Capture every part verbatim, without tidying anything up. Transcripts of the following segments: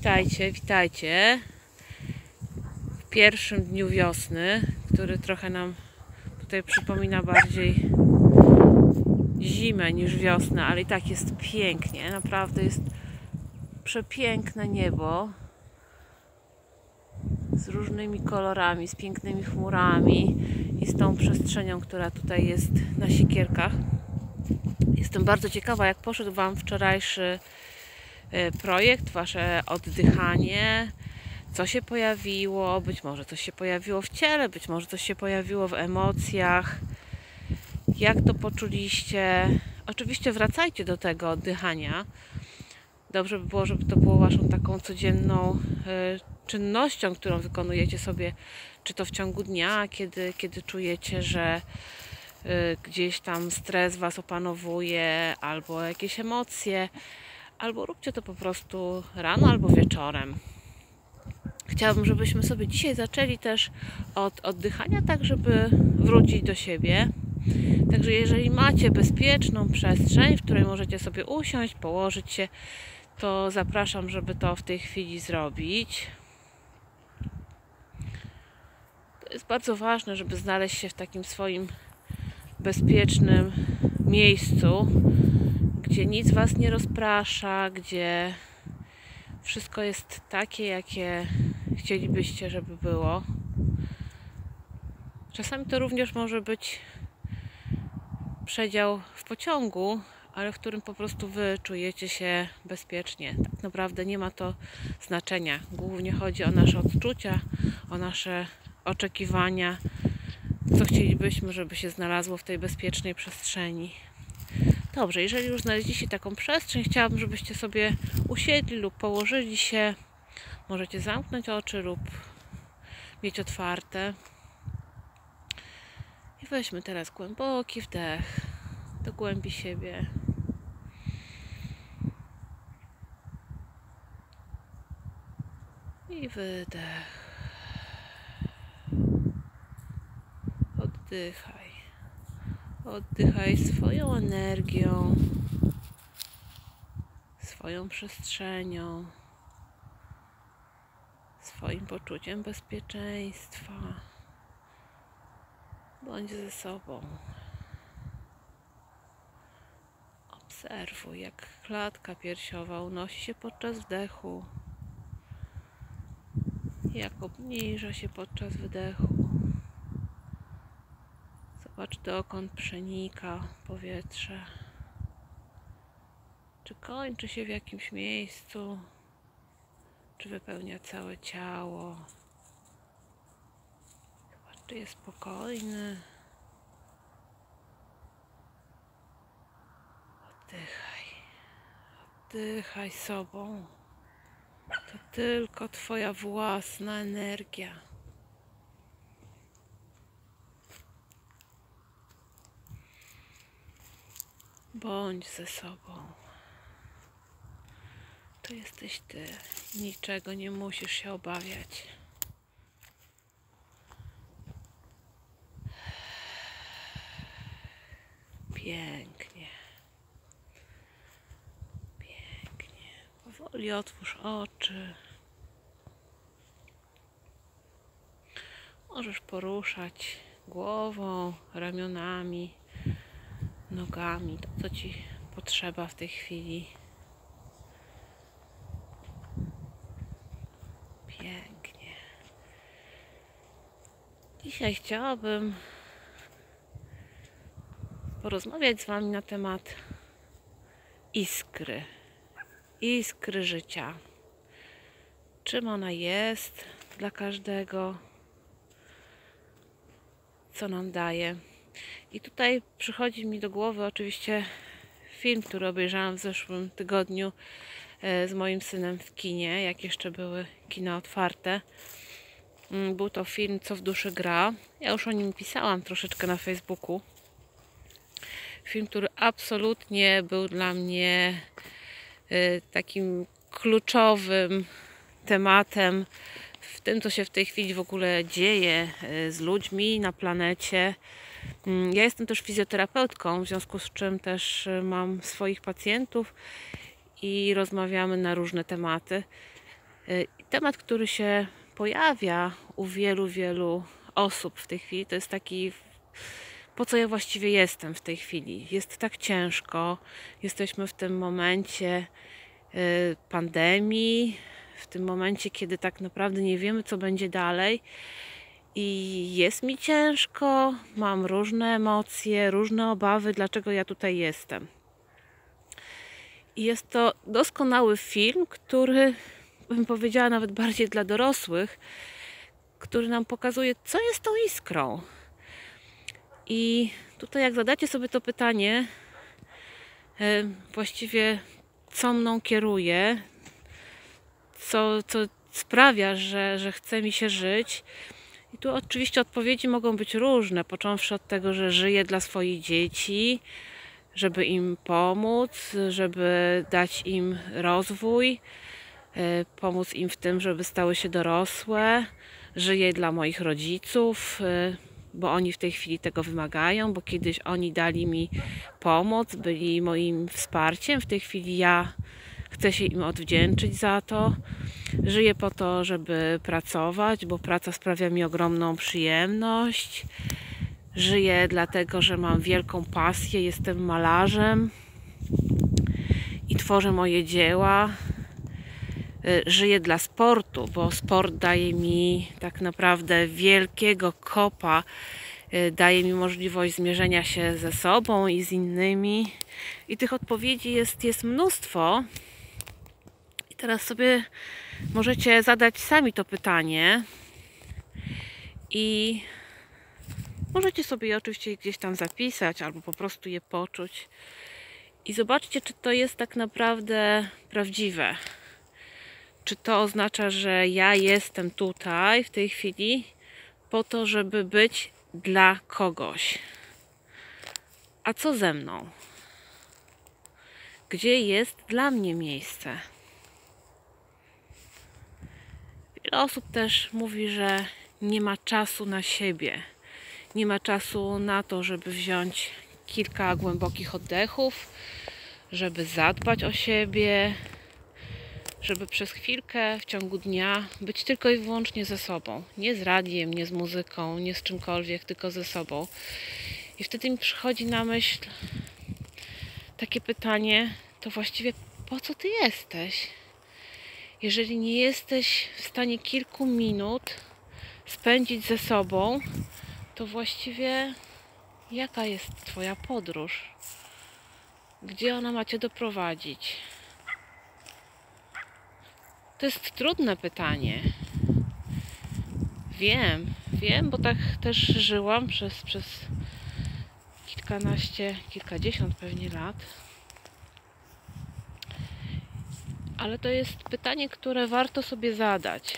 Witajcie, witajcie w pierwszym dniu wiosny, który trochę nam tutaj przypomina bardziej zimę niż wiosnę, ale i tak jest pięknie, naprawdę jest przepiękne niebo z różnymi kolorami, z pięknymi chmurami i z tą przestrzenią, która tutaj jest na Siekierkach. Jestem bardzo ciekawa, jak poszedł Wam wczorajszy projekt, Wasze oddychanie, co się pojawiło, być może coś się pojawiło w ciele, być może coś się pojawiło w emocjach, jak to poczuliście. Oczywiście wracajcie do tego oddychania. Dobrze by było, żeby to było Waszą taką codzienną y, czynnością, którą wykonujecie sobie, czy to w ciągu dnia, kiedy, kiedy czujecie, że y, gdzieś tam stres Was opanowuje, albo jakieś emocje, albo róbcie to po prostu rano albo wieczorem. Chciałabym, żebyśmy sobie dzisiaj zaczęli też od oddychania, tak żeby wrócić do siebie. Także jeżeli macie bezpieczną przestrzeń, w której możecie sobie usiąść, położyć się, to zapraszam, żeby to w tej chwili zrobić. To jest bardzo ważne, żeby znaleźć się w takim swoim bezpiecznym miejscu, gdzie nic Was nie rozprasza, gdzie wszystko jest takie, jakie chcielibyście, żeby było. Czasami to również może być przedział w pociągu, ale w którym po prostu Wy czujecie się bezpiecznie. Tak naprawdę nie ma to znaczenia. Głównie chodzi o nasze odczucia, o nasze oczekiwania, co chcielibyśmy, żeby się znalazło w tej bezpiecznej przestrzeni. Dobrze, jeżeli już znaleźliście taką przestrzeń, chciałabym, żebyście sobie usiedli lub położyli się. Możecie zamknąć oczy lub mieć otwarte. I weźmy teraz głęboki wdech do głębi siebie. I wydech. Oddychaj. Oddychaj swoją energią, swoją przestrzenią, swoim poczuciem bezpieczeństwa. Bądź ze sobą. Obserwuj, jak klatka piersiowa unosi się podczas wdechu, jak obniża się podczas wydechu. Zobacz, dokąd przenika powietrze. Czy kończy się w jakimś miejscu, czy wypełnia całe ciało. Zobacz, czy jest spokojny. Oddychaj. Oddychaj sobą. To tylko Twoja własna energia. Bądź ze sobą. To jesteś Ty. Niczego nie musisz się obawiać. Pięknie. Pięknie. Powoli otwórz oczy. Możesz poruszać głową, ramionami, nogami, to co Ci potrzeba w tej chwili. Pięknie. Dzisiaj chciałabym porozmawiać z Wami na temat iskry. Iskry życia. Czym ona jest dla każdego? Co nam daje? I tutaj przychodzi mi do głowy oczywiście film, który obejrzałam w zeszłym tygodniu z moim synem w kinie, jak jeszcze były kina otwarte. Był to film Co w duszy gra. Ja już o nim pisałam troszeczkę na Facebooku. Film, który absolutnie był dla mnie takim kluczowym tematem w tym, co się w tej chwili w ogóle dzieje z ludźmi na planecie. Ja jestem też fizjoterapeutką, w związku z czym też mam swoich pacjentów i rozmawiamy na różne tematy. Temat, który się pojawia u wielu, wielu osób w tej chwili, to jest taki, po co ja właściwie jestem w tej chwili. Jest tak ciężko, jesteśmy w tym momencie pandemii, w tym momencie, kiedy tak naprawdę nie wiemy, co będzie dalej. I jest mi ciężko, mam różne emocje, różne obawy, dlaczego ja tutaj jestem. I jest to doskonały film, który, bym powiedziała, nawet bardziej dla dorosłych, który nam pokazuje, co jest tą iskrą. I tutaj jak zadacie sobie to pytanie, właściwie co mną kieruje, co, co sprawia, że, że chce mi się żyć. I tu oczywiście odpowiedzi mogą być różne, począwszy od tego, że żyję dla swoich dzieci, żeby im pomóc, żeby dać im rozwój, pomóc im w tym, żeby stały się dorosłe. Żyję dla moich rodziców, bo oni w tej chwili tego wymagają, bo kiedyś oni dali mi pomoc, byli moim wsparciem. W tej chwili ja chcę się im odwdzięczyć za to. Żyję po to, żeby pracować, bo praca sprawia mi ogromną przyjemność. Żyję dlatego, że mam wielką pasję, jestem malarzem i tworzę moje dzieła. Żyję dla sportu, bo sport daje mi tak naprawdę wielkiego kopa, daje mi możliwość zmierzenia się ze sobą i z innymi. I tych odpowiedzi jest, jest mnóstwo. I teraz sobie możecie zadać sami to pytanie i możecie sobie je oczywiście gdzieś tam zapisać albo po prostu je poczuć i zobaczcie, czy to jest tak naprawdę prawdziwe. Czy to oznacza, że ja jestem tutaj w tej chwili po to, żeby być dla kogoś. A co ze mną? Gdzie jest dla mnie miejsce? Wiele osób też mówi, że nie ma czasu na siebie. Nie ma czasu na to, żeby wziąć kilka głębokich oddechów, żeby zadbać o siebie, żeby przez chwilkę w ciągu dnia być tylko i wyłącznie ze sobą. Nie z radiem, nie z muzyką, nie z czymkolwiek, tylko ze sobą. I wtedy mi przychodzi na myśl takie pytanie, to właściwie po co ty jesteś? Jeżeli nie jesteś w stanie kilku minut spędzić ze sobą, to właściwie jaka jest twoja podróż? Gdzie ona ma cię doprowadzić? To jest trudne pytanie. Wiem, wiem, bo tak też żyłam przez, przez kilkanaście, kilkadziesiąt pewnie lat. Ale to jest pytanie, które warto sobie zadać.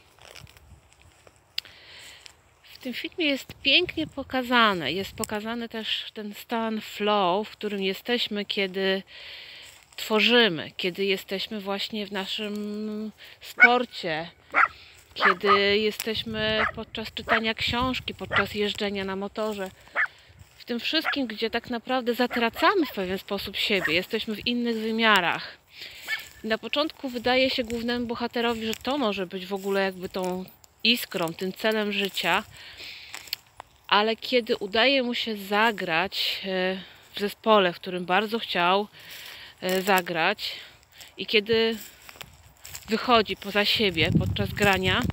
W tym filmie jest pięknie pokazane. Jest pokazany też ten stan flow, w którym jesteśmy, kiedy tworzymy, kiedy jesteśmy właśnie w naszym sporcie, kiedy jesteśmy podczas czytania książki, podczas jeżdżenia na motorze. W tym wszystkim, gdzie tak naprawdę zatracamy w pewien sposób siebie, jesteśmy w innych wymiarach. I na początku wydaje się głównemu bohaterowi, że to może być w ogóle jakby tą iskrą, tym celem życia, ale kiedy udaje mu się zagrać w zespole, w którym bardzo chciał zagrać i kiedy wychodzi poza siebie podczas grania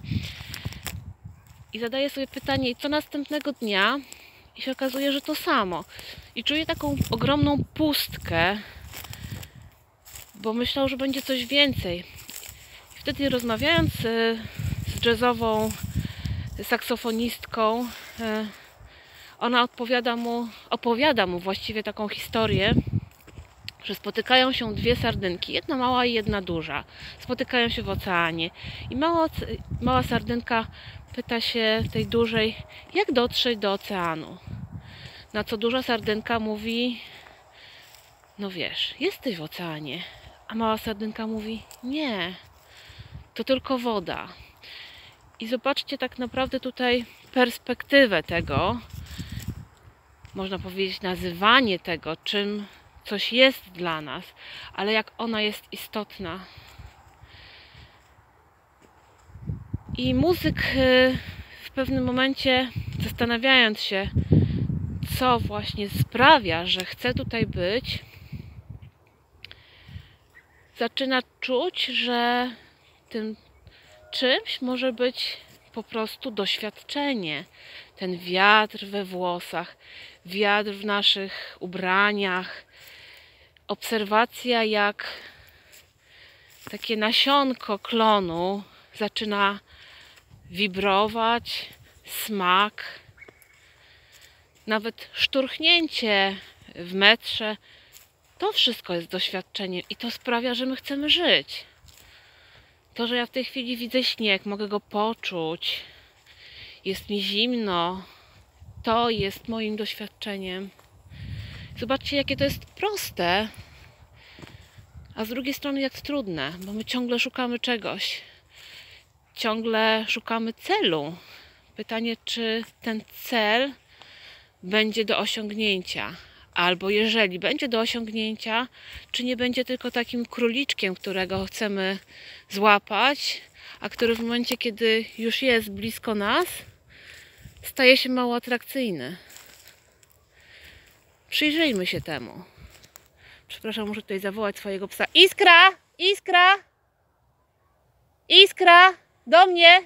i zadaje sobie pytanie, co następnego dnia, i się okazuje, że to samo. I czuje taką ogromną pustkę, bo myślał, że będzie coś więcej. I wtedy rozmawiając z jazzową saksofonistką, ona odpowiada mu, opowiada mu właściwie taką historię, że spotykają się dwie sardynki, jedna mała i jedna duża. Spotykają się w oceanie i mała, mała sardynka pyta się tej dużej, jak dotrzeć do oceanu. Na co duża sardynka mówi, no wiesz, jesteś w oceanie. A mała sardynka mówi, nie, to tylko woda. I zobaczcie tak naprawdę tutaj perspektywę tego, można powiedzieć nazywanie tego, czym coś jest dla nas, ale jak ona jest istotna. I muzyk y, w pewnym momencie, zastanawiając się, co właśnie sprawia, że chce tutaj być, zaczyna czuć, że tym czymś może być po prostu doświadczenie. Ten wiatr we włosach, wiatr w naszych ubraniach, obserwacja, jak takie nasionko klonu zaczyna wibrować, smak, nawet szturchnięcie w metrze. To wszystko jest doświadczeniem i to sprawia, że my chcemy żyć. To, że ja w tej chwili widzę śnieg, mogę go poczuć, jest mi zimno, to jest moim doświadczeniem. Zobaczcie, jakie to jest proste, a z drugiej strony jak trudne, bo my ciągle szukamy czegoś. Ciągle szukamy celu. Pytanie, czy ten cel będzie do osiągnięcia. Albo jeżeli będzie do osiągnięcia, czy nie będzie tylko takim króliczkiem, którego chcemy złapać, a który w momencie, kiedy już jest blisko nas, staje się mało atrakcyjny. Przyjrzyjmy się temu. Przepraszam, muszę tutaj zawołać swojego psa. Iskra! Iskra! Iskra! Do mnie!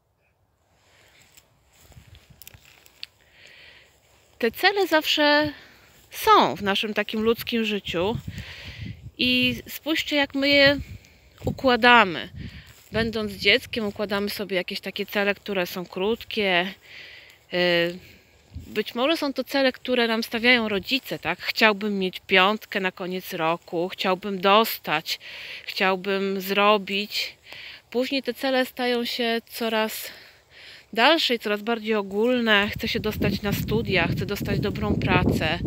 Te cele zawsze są w naszym takim ludzkim życiu i spójrzcie, jak my je układamy. Będąc dzieckiem, układamy sobie jakieś takie cele, które są krótkie. Być może są to cele, które nam stawiają rodzice, tak? Chciałbym mieć piątkę na koniec roku, chciałbym dostać, chciałbym zrobić. Później te cele stają się coraz dalsze i coraz bardziej ogólne. Chcę się dostać na studia, chcę dostać dobrą pracę,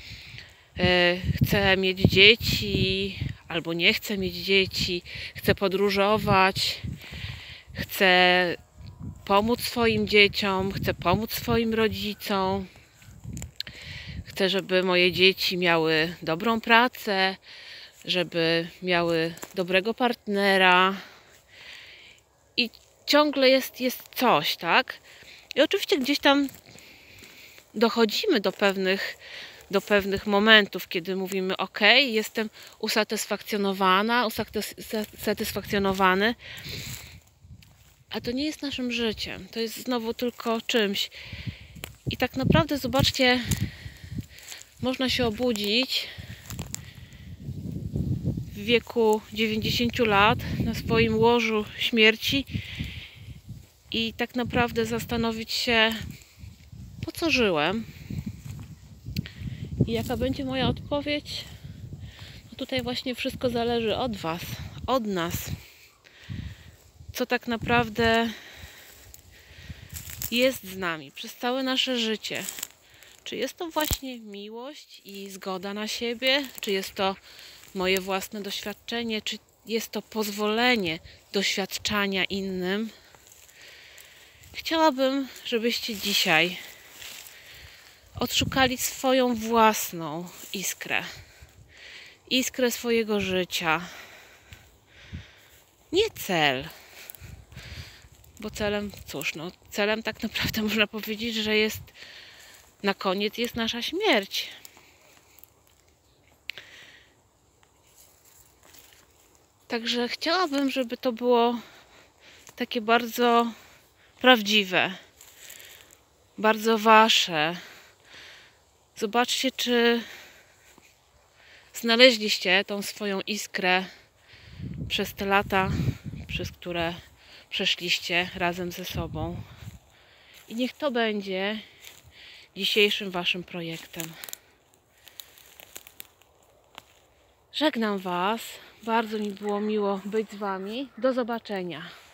chcę mieć dzieci albo nie chcę mieć dzieci, chcę podróżować, chcę pomóc swoim dzieciom, chcę pomóc swoim rodzicom, chcę, żeby moje dzieci miały dobrą pracę, żeby miały dobrego partnera i ciągle jest, jest coś, tak? I oczywiście gdzieś tam dochodzimy do pewnych, do pewnych momentów, kiedy mówimy: ok, jestem usatysfakcjonowana, usatysfakcjonowany, a to nie jest naszym życiem, to jest znowu tylko czymś. I tak naprawdę zobaczcie, można się obudzić w wieku dziewięćdziesięciu lat na swoim łożu śmierci i tak naprawdę zastanowić się, po co żyłem i jaka będzie moja odpowiedź. No tutaj właśnie wszystko zależy od Was, od nas. Co tak naprawdę jest z nami przez całe nasze życie. Czy jest to właśnie miłość i zgoda na siebie? Czy jest to moje własne doświadczenie? Czy jest to pozwolenie doświadczania innym? Chciałabym, żebyście dzisiaj odszukali swoją własną iskrę. Iskrę swojego życia. Nie cel. Bo celem, cóż, no, celem tak naprawdę można powiedzieć, że jest na koniec jest nasza śmierć. Także chciałabym, żeby to było takie bardzo prawdziwe, bardzo wasze. Zobaczcie, czy znaleźliście tą swoją iskrę przez te lata, przez które przeszliście razem ze sobą. I niech to będzie dzisiejszym waszym projektem. Żegnam Was. Bardzo mi było miło być z Wami. Do zobaczenia.